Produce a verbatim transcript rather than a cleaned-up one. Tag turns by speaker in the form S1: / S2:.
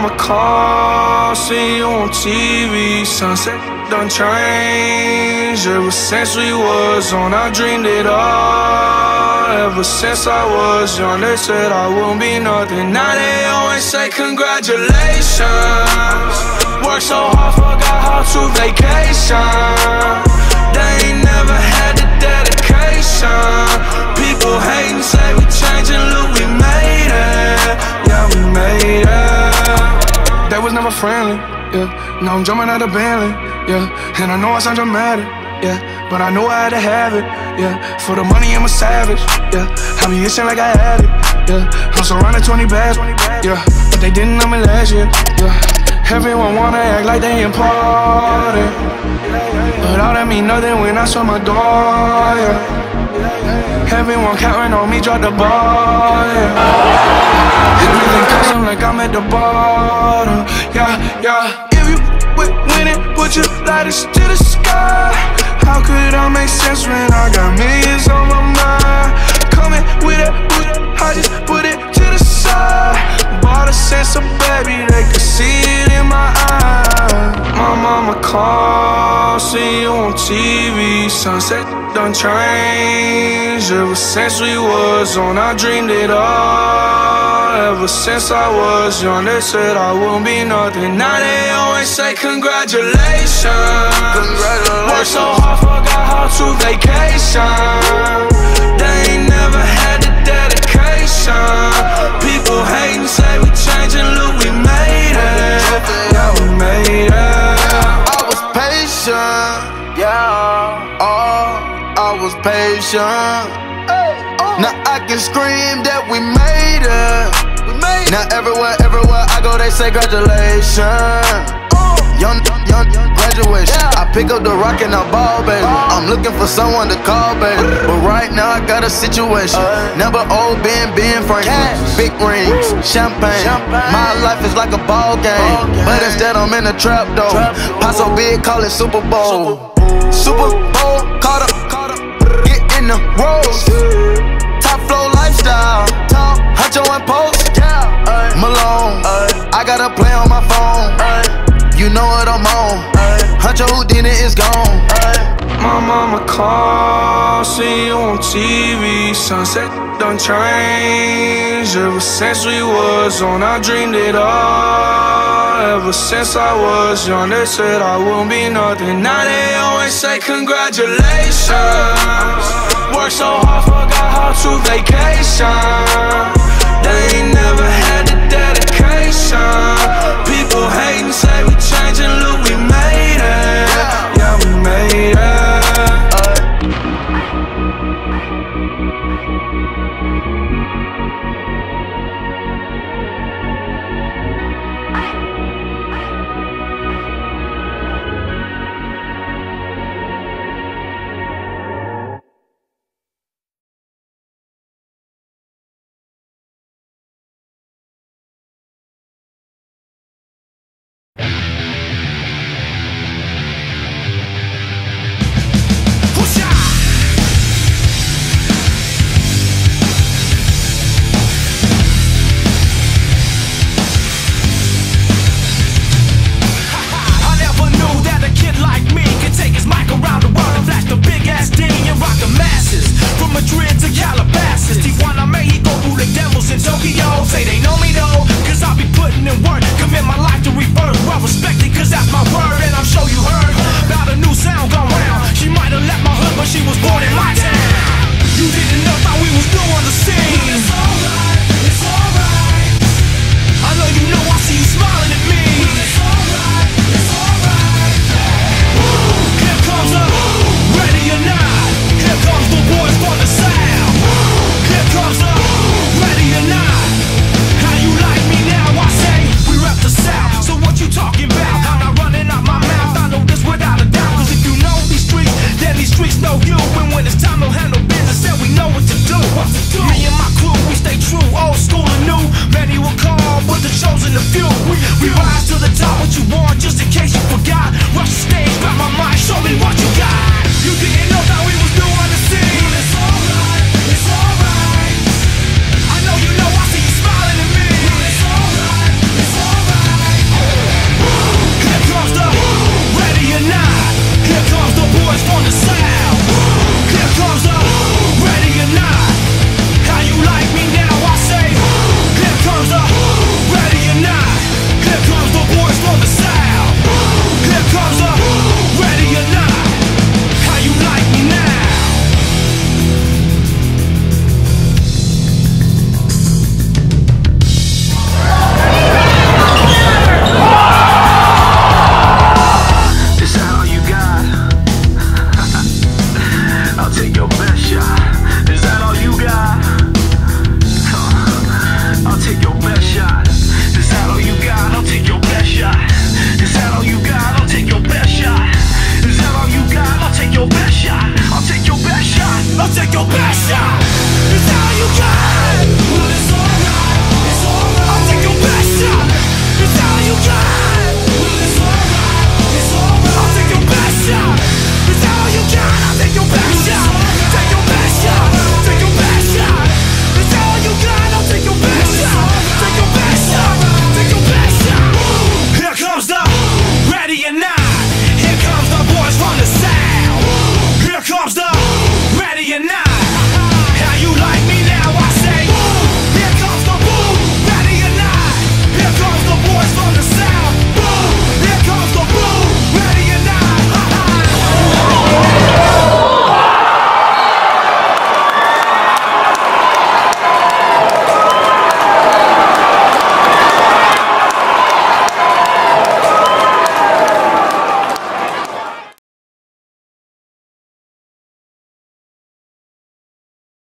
S1: mama call, see you on T V. Sunset done changed. Ever since we was on, I dreamed it all. Ever since I was young, they said I wouldn't be nothing. Now they always say congratulations. Worked so hard, forgot how to vacation. They ain't never had the dedication. People hating, say we changing, look, we made it. Yeah, we made it. They was never friendly, yeah. Now I'm jumping out of Bentley, yeah. And I know I sound dramatic, yeah, but I know I had to have it, yeah. For the money, I'm a savage, yeah. I be itching like I had it, yeah. I'm surrounded twenty bags, yeah. But they didn't know me last year, yeah. Everyone wanna act like they important, but all that mean nothing when I saw my door, yeah. Everyone counting on me, drop the ball, yeah. Everything custom like I'm at the bottom, yeah, yeah. If you with winning, put your lighters to the sky. How could I make sense when I got millions on my mind? Coming with it, with it, I just put it to the side. Bought a sense of baby, they could see it in my eyes. My mama call, see you on T V. Sunset done changed. Ever since we was on, I dreamed it all. Ever since I was young, they said I wouldn't be nothing. Now they always say congratulations. Congratulations. Worked so hard, forgot how to vacation. They ain't never had the dedication. People hating, say we changing, look, we made it. Yeah, we made it.
S2: I was patient, yeah. Oh, I was patient. Now I can scream that we made it. Now everywhere, everywhere I go, they say congratulations. Young, young, young graduation. I pick up the rock and I ball, baby. I'm looking for someone to call, baby. But right now I got a situation. Never old Ben, Ben Franklin. Big rings, champagne. My life is like a ball game, but instead I'm in a trap though. Pot so big, call it Super Bowl. Super Bowl, caught up, get in the rolls. Top flow lifestyle, Huncho and Post, Malone. I got a play on my phone. You know what I'm on. Huncho Houdini is gone.
S1: My mama call, see you on T V. Sunset done changed. Ever since we was on, I dreamed it all. Ever since I was young, they said I wouldn't be nothing. Now they always say congratulations. Worked so hard, forgot how to vacation. They ain't never had the dedication. People hating, say we changing, look, we made it. Yeah, we made it.
S3: till your